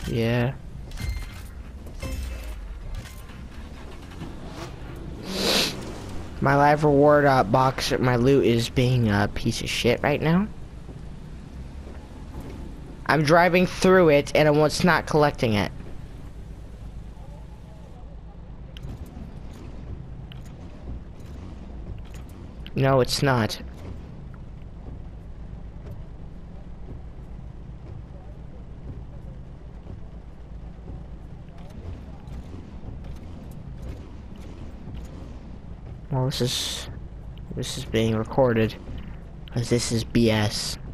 Yeah. My live reward box, my loot is being a piece of shit right now. I'm driving through it and it's not collecting it. No, it's not. Well, this is being recorded, 'cause this is BS.